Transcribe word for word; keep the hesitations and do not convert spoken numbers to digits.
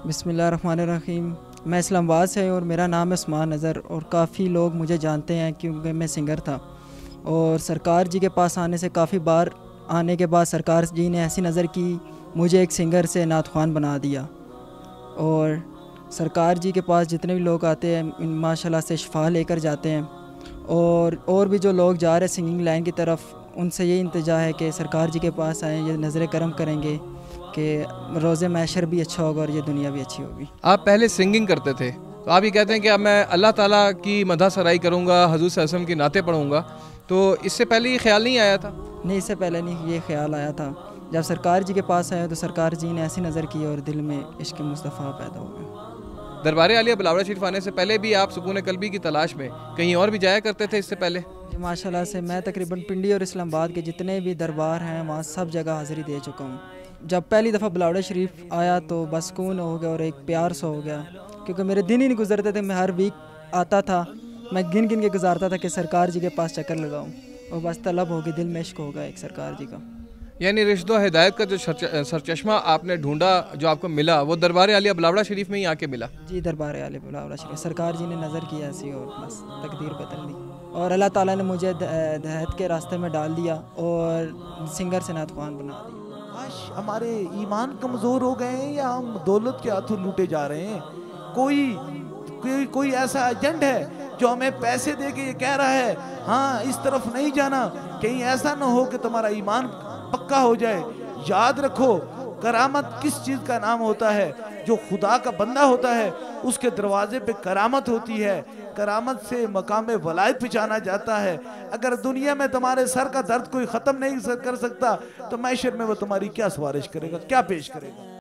बिस्मिल्लाहिर्रहमानिर्रहीम। मैं इस्लामाबाद से और मेरा नाम है उस्मान अज़हर और काफ़ी लोग मुझे जानते हैं क्योंकि मैं सिंगर था। और सरकार जी के पास आने से काफ़ी बार आने के बाद सरकार जी ने ऐसी नज़र की, मुझे एक सिंगर से नात ख़्वान बना दिया। और सरकार जी के पास जितने भी लोग आते हैं माशाल्लाह से शिफा लेकर जाते हैं। और और भी जो लोग जा रहे हैं सिंगिंग लाइन की तरफ, उनसे ये इंतजा है कि सरकार जी के पास आएँ, ये नज़र करम करेंगे कि रोज़े मैशर भी अच्छा होगा और ये दुनिया भी अच्छी होगी। आप पहले सिंगिंग करते थे, तो आप ये कहते हैं कि अब मैं अल्लाह ताला की मदह सराई करूँगा, हजूर सल्लल्लाहु अलैहि वसल्लम की नाते पढ़ूँगा, तो इससे पहले ये ख्याल नहीं आया था? नहीं, इससे पहले नहीं ये ख्याल आया था। जब सरकार जी के पास आया तो सरकार जी ने ऐसी नज़र की और दिल में इश्क मुस्तफ़ा पैदा हो गया। दरबार आलिया बलावरा शरीफ आने से पहले भी आप सुकून कल्बी की तलाश में कहीं और भी जाया करते थे इससे पहले? माशाल्लाह से मैं तकरीबन पिंडी और इस्लामाबाद के जितने भी दरबार हैं वहाँ सब जगह हाज़िरी दे चुका हूँ। जब पहली दफ़ा बलावरा शरीफ आया तो बस सुकून हो गया और एक प्यार सा हो गया, क्योंकि मेरे दिन ही नहीं गुजरते थे। मैं हर वीक आता था, मैं गिन गिन के गुजारता था कि सरकार जी के पास चक्कर लगाऊँ, और बस तलब होगी, दिल में इश्क होगा एक सरकार जी का। यानी रिश्तों हिदायत का जो सरचश्मा आपने ढूंढा, जो आपको मिला, वो दरबार आलिया बलावरा शरीफ में ही आके मिला? जी, दरबार आलिया बलावरा शरीफ सरकार जी ने नज़र की ऐसी और बस तकदीर बदल दी, और अल्लाह ताला ने मुझे हिदायत के रास्ते में डाल दिया और सिंगर से नात ख़्वान बना दिया। काश हमारे ईमान कमज़ोर हो गए हैं या हम दौलत के हाथों लूटे जा रहे हैं। कोई कोई कोई ऐसा एजेंट है जो हमें पैसे दे के ये कह रहा है हाँ इस तरफ नहीं जाना, कहीं ऐसा ना हो कि तुम्हारा ईमान पक्का हो जाए। याद रखो, करामत किस चीज़ का नाम होता है? जो खुदा का बंदा होता है उसके दरवाजे पे करामत होती है। करामत से मकाम वलायत पहुँचाना जाता है। अगर दुनिया में तुम्हारे सर का दर्द कोई ख़त्म नहीं कर सकता तो मैशर में वो तुम्हारी क्या सिफारिश करेगा, क्या पेश करेगा?